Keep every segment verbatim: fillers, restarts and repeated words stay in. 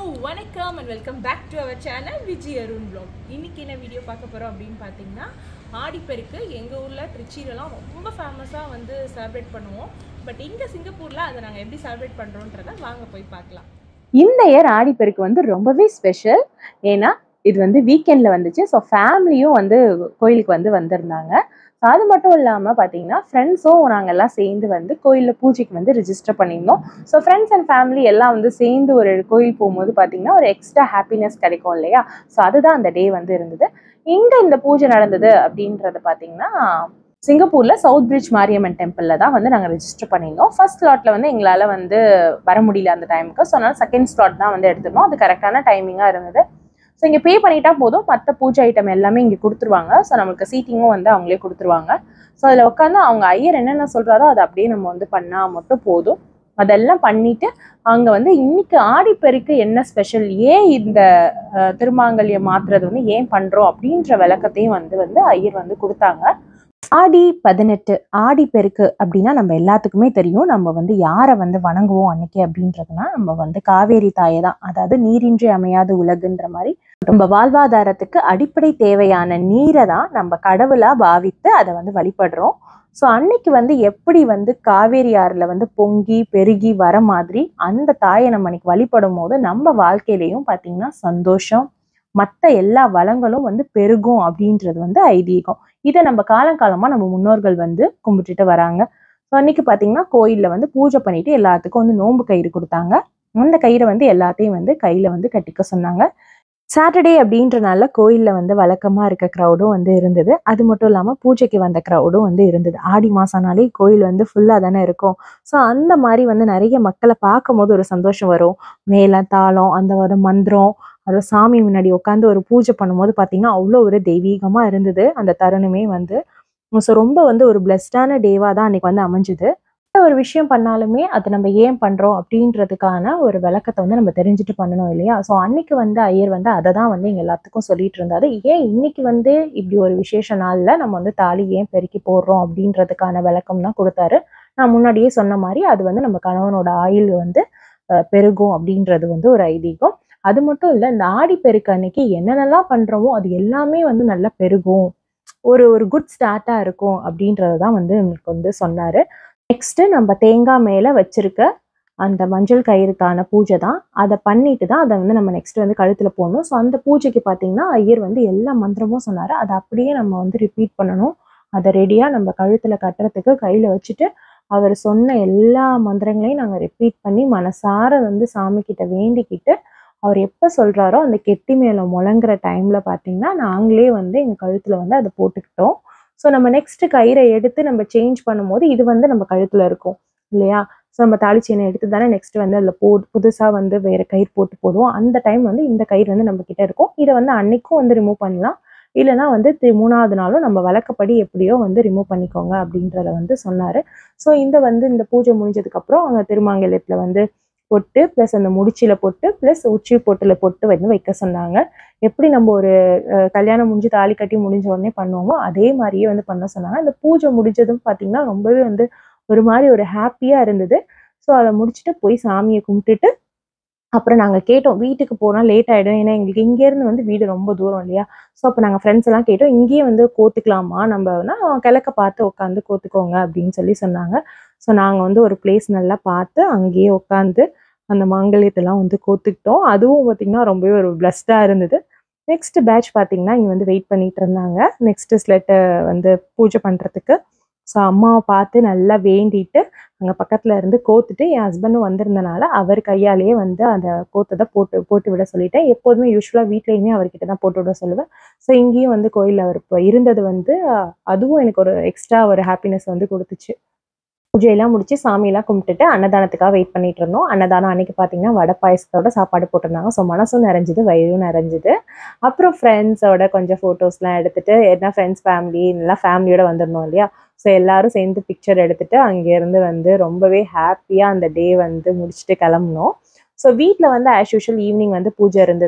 வணக்கம் and welcome back to our channel Vijay Arun vlog. இன்னைக்கு என்ன வீடியோ பார்க்க போறோம் அப்படினு பாத்தீங்கன்னா ஆடிப்பெருக்கு எங்க ஊர்ல திருச்சியிலலாம் ரொம்ப ஃபேமஸா வந்து செலிப்ரேட் பண்ணுவோம். பட் இங்க சிங்கப்பூர்ல அத நாங்க எப்படி செலிப்ரேட் பண்றோம்ன்றத வாங்க போய் பார்க்கலாம். இந்த இயர் ஆடிப்பெருக்கு வந்து ரொம்பவே ஸ்பெஷல். ஏன்னா இது வந்து வீக்கெண்ட்ல வந்துச்சு. ஸோ ஃபேமிலியும் வந்து கோயிலுக்கு வந்து வந்திருந்தாங்க. ஸோ அது மட்டும் இல்லாமல் பார்த்தீங்கன்னா ஃப்ரெண்ட்ஸும் நாங்கள் எல்லாம் சேர்ந்து வந்து கோயிலில் பூஜைக்கு வந்து ரிஜிஸ்டர் பண்ணியிருந்தோம். ஸோ ஃப்ரெண்ட்ஸ் அண்ட் ஃபேமிலி எல்லாம் வந்து சேர்ந்து ஒரு கோயில் போகும்போது பார்த்தீங்கன்னா ஒரு எக்ஸ்ட்ரா ஹாப்பினஸ் கிடைக்கும் இல்லையா? ஸோ அதுதான் அந்த டே வந்து இருந்தது. இங்கே இந்த பூஜை நடந்தது அப்படின்றது பார்த்தீங்கன்னா சிங்கப்பூர்ல சவுத் பிரிட்ஜ் மாரியம்மன் டெம்பிள்ல தான் வந்து நாங்கள் ரெஜிஸ்டர் பண்ணியிருந்தோம். ஃபர்ஸ்ட் ஸ்லாட்ல வந்து எங்களால் வந்து வர முடியல அந்த டைமுக்கு. ஸோ அதனால செகண்ட் ஸ்லாட் தான் வந்து எடுத்துருந்தோம். அது கரெக்டான டைமிங்காக இருந்தது. ஸோ இங்கே பே பண்ணிட்டா போதும், மற்ற பூஜை ஐட்டம் எல்லாமே இங்கே கொடுத்துருவாங்க. ஸோ நம்மளுக்கு சீட்டிங்கும் வந்து அவங்களே கொடுத்துருவாங்க. ஸோ அதில் உட்காந்து அவங்க ஐயர் என்னென்ன சொல்கிறாரோ அதை அப்படியே நம்ம வந்து பண்ணால் மட்டும் போதும். அதெல்லாம் பண்ணிட்டு அங்கே வந்து இன்னைக்கு ஆடிப்பெருக்கு என்ன ஸ்பெஷல், ஏன் இந்த திருமாங்கல்யம் மாத்துறது வந்து ஏன் பண்ணுறோம் அப்படின்ற விளக்கத்தையும் வந்து வந்து ஐயர் வந்து கொடுத்தாங்க. ஆடி பதினெட்டு ஆடிப்பெருக்கு அப்படின்னா நம்ம எல்லாத்துக்குமே தெரியும். நம்ம வந்து யாரை வந்து வணங்குவோம் அன்னைக்கு அப்படின்றதுனா நம்ம வந்து காவேரி தாயை தான். அதாவது நீரின்றி அமையாது உலகுன்ற மாதிரி நம்ம வாழ்வாதாரத்துக்கு அடிப்படை தேவையான நீரை தான் நம்ம கடவுளா பாவித்து அதை வந்து வழிபடுறோம். ஸோ அன்னைக்கு வந்து எப்படி வந்து காவேரி ஆறுல வந்து பொங்கி பெருகி வர மாதிரி அந்த தாயை நம்ம அன்னைக்கு வழிபடும் போது நம்ம வாழ்க்கையிலையும் பார்த்தீங்கன்னா சந்தோஷம், மற்ற எல்லா வளங்களும் வந்து பெருகும் அப்படின்றது வந்து ஐதீகம். இதை நம்ம காலங்காலமா நம்ம முன்னோர்கள் வந்து கும்பிட்டுட்டு வராங்க. ஸோ அன்னைக்கு பார்த்தீங்கன்னா கோயிலில் வந்து பூஜை பண்ணிட்டு எல்லாத்துக்கும் வந்து நோன்பு கயிறு கொடுத்தாங்க. அந்த கயிறை வந்து எல்லாத்தையும் வந்து கையில வந்து கட்டிக்க சொன்னாங்க. சாட்டர்டே அப்படின்றனால கோயிலில் வந்து வழக்கமாக இருக்க க்ரௌடும் வந்து இருந்தது. அது மட்டும் இல்லாமல் பூஜைக்கு வந்த க்ரௌடும் வந்து இருந்தது. ஆடி மாதம்னாலே கோயில் வந்து ஃபுல்லாக தானே இருக்கும். ஸோ அந்த மாதிரி வந்து நிறைய மக்களை பார்க்கும் போது ஒரு சந்தோஷம் வரும். மேளம் தாளம் அந்த ஒரு மந்திரம் அது சாமி முன்னாடி உட்காந்து ஒரு பூஜை பண்ணும்போது பார்த்தீங்கன்னா அவ்வளோ ஒரு தெய்வீகமாக இருந்தது அந்த தருணமே வந்து. ஸோ ரொம்ப வந்து ஒரு பிளஸ்டான டேவாக தான் அன்னைக்கு வந்து அமைஞ்சுது. ஒரு விஷயம் பண்ணாலுமே அது நம்ம ஏன் பண்ணுறோம் அப்படின்றதுக்கான ஒரு விளக்கத்தை வந்து நம்ம தெரிஞ்சுட்டு பண்ணணும் இல்லையா? ஸோ அன்னைக்கு வந்து ஐயர் வந்து அதை தான் வந்து எங்கள் எல்லாத்துக்கும் சொல்லிட்டு இருந்தாரு. ஏன் இன்னைக்கு வந்து இப்படி ஒரு விசேஷ நாளில் நம்ம வந்து தாலி ஏன் பெருக்கி போடுறோம் அப்படின்றதுக்கான விளக்கம் தான் கொடுத்தாரு. நான் முன்னாடியே சொன்ன மாதிரி அது வந்து நம்ம கணவனோட ஆயுள் வந்து பெருகும் அப்படின்றது வந்து ஒரு ஐதீகம். அது மட்டும் இல்லை, இந்த ஆடிப்பெருக்கு அன்னைக்கு என்னென்னலாம் பண்ணுறோமோ அது எல்லாமே வந்து நல்லா பெருகும், ஒரு ஒரு குட் ஸ்டார்ட்டாக இருக்கும் அப்படின்றது தான் வந்து எனக்கு வந்து சொன்னார். நெக்ஸ்ட்டு நம்ம தேங்காய் மேலே வச்சிருக்க அந்த மஞ்சள் கயிறுக்கான பூஜை தான். அதை பண்ணிட்டு தான் அதை வந்து நம்ம நெக்ஸ்ட் வந்து கழுத்தில் போடணும். ஸோ அந்த பூஜைக்கு பார்த்தீங்கன்னா ஐயர் வந்து எல்லா மந்திரமும் சொன்னார். அதை அப்படியே நம்ம வந்து ரிப்பீட் பண்ணணும். அதை ரெடியாக நம்ம கழுத்தில் கட்டுறதுக்கு கையில் வச்சுட்டு அவர் சொன்ன எல்லா மந்திரங்களையும் நாங்கள் ரிப்பீட் பண்ணி மனசார வந்து சாமிக்கிட்ட வேண்டிக்கிட்டு அவர் எப்போ சொல்கிறாரோ அந்த கெட்டி மேலே முழங்குற டைமில் பார்த்தீங்கன்னா நாங்களே வந்து எங்கள் கழுத்தில் வந்து அதை போட்டுக்கிட்டோம். ஸோ நம்ம நெக்ஸ்ட்டு கயிறை எடுத்து நம்ம சேஞ்ச் பண்ணும்போது இது வந்து நம்ம கழுத்தில் இருக்கும் இல்லையா? ஸோ நம்ம தாலி செயினை எடுத்து தானே நெக்ஸ்ட் வந்து அதில் போ புதுசாக வந்து வேறு கயிறு போட்டு போடுவோம். அந்த டைம் வந்து இந்த கயிறு வந்து நம்ம கிட்ட இருக்கும். இதை வந்து அன்னைக்கும் வந்து ரிமூவ் பண்ணலாம், இல்லைனா வந்து மூணாவது நாளும் நம்ம வழக்கப்படி எப்படியோ வந்து ரிமூவ் பண்ணிக்கோங்க அப்படின்றத வந்து சொன்னார். ஸோ இந்த வந்து இந்த பூஜை முடிஞ்சதுக்கப்புறம் அவங்க திருமாங்கல்யத்தில் வந்து பொட்டு ப்ளஸ் அந்த முடிச்சில பொட்டு ப்ளஸ் உச்சி பொட்டுல பொட்டு வந்து வைக்க சொன்னாங்க. எப்படி நம்ம ஒரு கல்யாணம் முடிஞ்சு தாலி கட்டி முடிஞ்ச உடனே பண்ணுவோமோ அதே மாதிரியே வந்து பண்ண சொன்னாங்க. அந்த பூஜை முடிஞ்சதும் பார்த்தீங்கன்னா ரொம்பவே வந்து ஒரு மாதிரி ஒரு ஹாப்பியாக இருந்தது. ஸோ அதை முடிச்சுட்டு போய் சாமியை கும்பிட்டுட்டு அப்புறம் நாங்கள் கேட்டோம், வீட்டுக்கு போனால் லேட் ஆகிடும், ஏன்னா எங்களுக்கு இங்கேருந்து வந்து வீடு ரொம்ப தூரம் இல்லையா? ஸோ அப்போ நாங்கள் ஃப்ரெண்ட்ஸ் எல்லாம் கேட்டோம், இங்கேயே வந்து கோத்துக்கலாமா நம்மனா, கிழக்க பார்த்து உட்காந்து கோத்துக்கோங்க அப்படின்னு சொல்லி சொன்னாங்க. ஸோ நாங்கள் வந்து ஒரு பிளேஸ் நல்லா பார்த்து அங்கேயே உட்காந்து அந்த மாங்கல்யத்தெல்லாம் வந்து கோத்துக்கிட்டோம். அதுவும் பார்த்திங்கன்னா ரொம்பவே ஒரு பிளஸ்டாக இருந்தது. நெக்ஸ்ட் பேட்ச் பார்த்திங்கன்னா இங்கே வந்து வெயிட் பண்ணிட்டு இருந்தாங்க நெக்ஸ்ட்டு ஸ்லெட்டை வந்து பூஜை பண்ணுறதுக்கு. ஸோ அம்மாவை பார்த்து நல்லா வேண்டிட்டு அங்கே பக்கத்தில் இருந்து கோத்துட்டு என் ஹஸ்பண்டும் வந்திருந்தனால அவர் கையாலேயே வந்து அந்த கோத்ததை போட்டு போட்டு விட சொல்லிட்டேன். எப்போதுமே யூஸ்வலாக வீட்லேயுமே அவர்கிட்ட தான் போட்டு விட சொல்லுவேன். ஸோ இங்கேயும் வந்து கோயிலில் அவர் இப்போ இருந்தது வந்து அதுவும் எனக்கு ஒரு எக்ஸ்ட்ரா ஒரு ஹாப்பினஸ் வந்து கொடுத்துச்சு. பூஜையெல்லாம் முடிச்சு சாமியெல்லாம் கும்பிட்டுட்டு அன்னதானத்துக்காக வெயிட் பண்ணிட்டு இருந்தோம். அன்னதானம் அன்னைக்கு பார்த்தீங்கன்னா வடை பாயசத்தோட சாப்பாடு போட்டிருந்தாங்க. ஸோ மனசும் நிறைஞ்சுது, வயிறும் நிறைஞ்சுது. அப்புறம் ஃப்ரெண்ட்ஸோட கொஞ்சம் ஃபோட்டோஸ்லாம் எடுத்துட்டு, என்ன ஃப்ரெண்ட்ஸ் ஃபேமிலி எல்லாம் ஃபேமிலியோட வந்துடணும் இல்லையா? ஸோ எல்லாரும் சேர்ந்து பிக்சர் எடுத்துட்டு அங்கேருந்து வந்து ரொம்பவே ஹாப்பியாக அந்த டே வந்து முடிச்சுட்டு கிளம்புனோம். ஸோ வீட்டில் வந்து ஆஸ் யூஷுவல் ஈவினிங் வந்து பூஜை இருந்தது.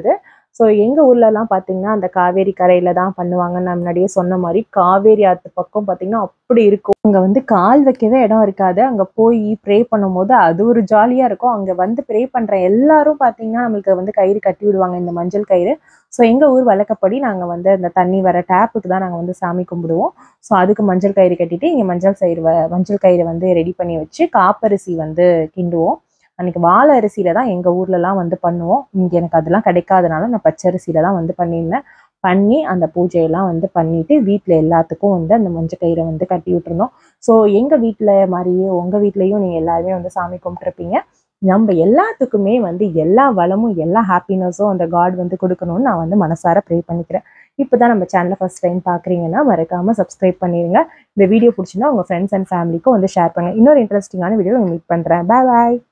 ஸோ எங்கள் ஊர்லலாம் பார்த்தீங்கன்னா அந்த காவேரி கரையில் தான் பண்ணுவாங்க. நான் முன்னாடியே சொன்ன மாதிரி காவேரி ஆற்று பக்கம் பார்த்தீங்கன்னா அப்படி இருக்கும். அங்கே வந்து கால் வைக்கவே இடம் இருக்காது. அங்கே போய் ப்ரே பண்ணும்போது அது ஒரு ஜாலியாக இருக்கும். அங்கே வந்து ப்ரே பண்ணுற எல்லாரும் பார்த்தீங்கன்னா நம்மளுக்கு வந்து கயிறு கட்டி விடுவாங்க, இந்த மஞ்சள் கயிறு. ஸோ எங்கள் ஊர் வழக்கப்படி நாங்கள் வந்து அந்த தண்ணி வர டேப்புக்கு தான் நாங்கள் வந்து சாமி கும்பிடுவோம். ஸோ அதுக்கு மஞ்சள் கயிறு கட்டிட்டு இங்கே மஞ்சள் கயிறு வ மஞ்சள் கயிறை வந்து ரெடி பண்ணி வச்சு காப்பரிசி வந்து கிண்டுவோம். அன்றைக்கி வாழை அரிசியில் தான் எங்கள் ஊர்லலாம் வந்து பண்ணுவோம். இங்கே எனக்கு அதெல்லாம் கிடைக்காதனால நான் பச்சரிசியில் தான் வந்து பண்ணியிருந்தேன். பண்ணி அந்த பூஜையெல்லாம் வந்து பண்ணிவிட்டு வீட்டில் எல்லாத்துக்கும் வந்து அந்த மஞ்சள் கயிறை வந்து கட்டி விட்டுருந்தோம். ஸோ எங்கள் வீட்டில் மாதிரியே உங்கள் வீட்லேயும் நீங்கள் எல்லாருமே வந்து சாமி கும்பிட்ருப்பீங்க. நம்ம எல்லாத்துக்குமே வந்து எல்லா வளமும் எல்லா ஹாப்பினஸும் அந்த காட் வந்து கொடுக்கணும்னு நான் வந்து மனசார ப்ரே பண்ணிக்கிறேன். இப்போ தான் நம்ம சேனலை ஃபஸ்ட் டைம் பார்க்குறீங்கன்னா மறக்காமல் சப்ஸ்கிரைப் பண்ணிடுங்க. இந்த வீடியோ பிடிச்சிருந்தா உங்கள் ஃப்ரெண்ட்ஸ் அண்ட் ஃபேமிலிக்கும் வந்து ஷேர் பண்ணுங்கள். இன்னொரு இன்ட்ரெஸ்டிங்கான வீடியோ மீட் பண்ணுறேன். பாய் பாய்.